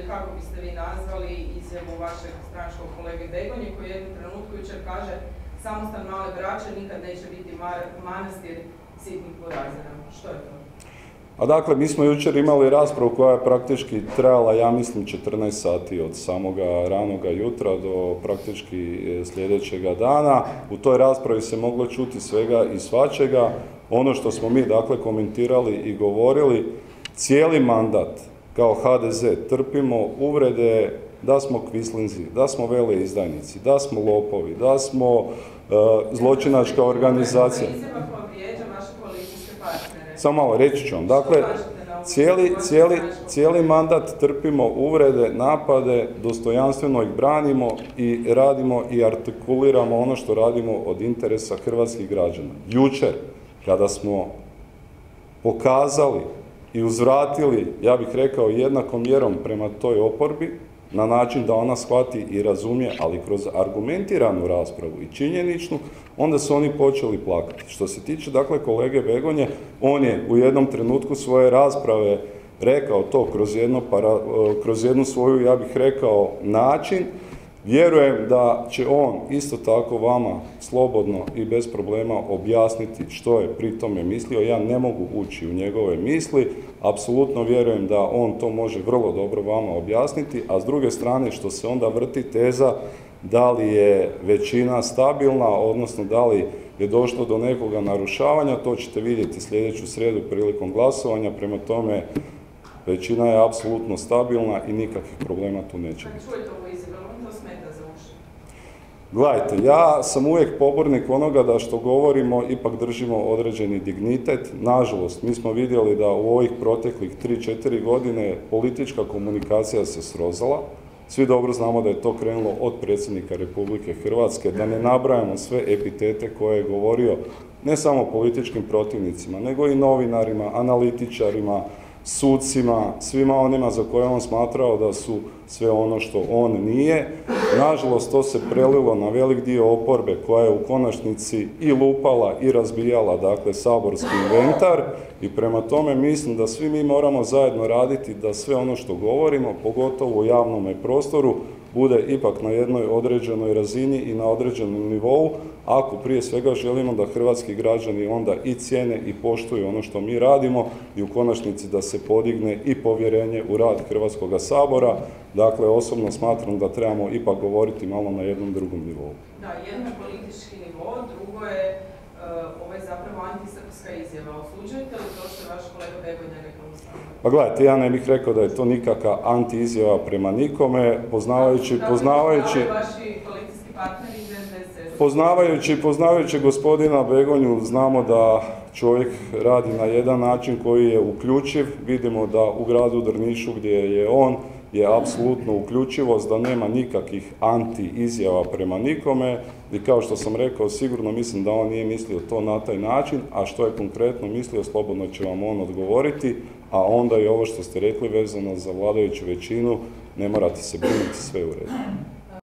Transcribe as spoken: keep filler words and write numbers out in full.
ili kako biste vi nazvali izjavu vašeg stranačkog kolege Begonje koji u jednom trenutku jučer kaže samostan male braće nikad neće biti manastir sitnih burazera. Što je to? A dakle, mi smo jučer imali raspravu koja je praktički trajala, ja mislim, četrnaest sati od samoga ranoga jutra do praktički sljedećega dana. U toj raspravi se moglo čuti svega i svačega. Ono što smo mi, dakle, komentirali i govorili, cijeli mandat kao ha de ze trpimo uvrede da smo kvislinzi, da smo veleizdajnici, da smo lopovi, da smo uh, zločinačka organizacija. Samo malo, reći ću vam. Dakle, cijeli, cijeli, cijeli mandat trpimo uvrede, napade, dostojanstveno ih branimo i radimo i artikuliramo ono što radimo od interesa hrvatskih građana. Jučer, kada smo pokazali i uzvratili, ja bih rekao, jednakom mjerom prema toj oporbi, na način da ona shvati i razumije, ali kroz argumentiranu raspravu i činjeničnu, onda su oni počeli plakati. Što se tiče, dakle, kolege Begonje, on je u jednom trenutku svoje rasprave rekao to kroz, jedno para, kroz jednu svoju, ja bih rekao, način. Vjerujem da će on isto tako vama slobodno i bez problema objasniti što je pri tome mislio. Ja ne mogu ući u njegove misli, apsolutno vjerujem da on to može vrlo dobro vama objasniti, a s druge strane što se onda vrti teza da li je većina stabilna, odnosno da li je došlo do nekoga narušavanja, to ćete vidjeti sljedeću srijedu prilikom glasovanja, prema tome većina je apsolutno stabilna i nikakvih problema tu neće biti. Gledajte, ja sam uvijek pobornik onoga da što govorimo ipak držimo određeni dignitet. Nažalost, mi smo vidjeli da u ovih proteklih tri četiri godine politička komunikacija se srozala. Svi dobro znamo da je to krenulo od predsjednika Republike Hrvatske, da ne nabrajamo sve epitete koje je govorio ne samo političkim protivnicima, nego i novinarima, analitičarima, sucima, svima onima za koje on smatrao da su sve ono što on nije. Nažalost, to se prelilo na velik dio oporbe koja je u konačnici i lupala i razbijala, dakle, saborski inventar i prema tome mislim da svi mi moramo zajedno raditi da sve ono što govorimo, pogotovo u javnom prostoru, bude ipak na jednoj određenoj razini i na određenom nivou, ako prije svega želimo da hrvatski građani onda i cijene i poštuju ono što mi radimo i u konačnici da se podigne i povjerenje u rad Hrvatskoga sabora. Dakle, osobno smatram da trebamo ipak govoriti malo na jednom drugom nivou. Da, jedno je politički nivo, drugo je uh, ovo je zapravo antisrpska izjava. Osuđujete li to što je vaš kolega Begonje rekao u Saboru? Pa gledajte, ja ne bih rekao da je to nikakva anti-izjava prema nikome, poznavajući, poznavajući... Poznavajući, poznavajući gospodina Begonju, znamo da čovjek radi na jedan način koji je uključiv. Vidimo da u gradu Drnišu gdje je on je apsolutno uključivost, da nema nikakvih anti-izjava prema nikome i kao što sam rekao, sigurno mislim da on nije mislio to na taj način, a što je konkretno mislio, slobodno će vam on odgovoriti, a onda i ovo što ste rekli vezano za vladajuću većinu, ne morate se brinuti, sve u redu.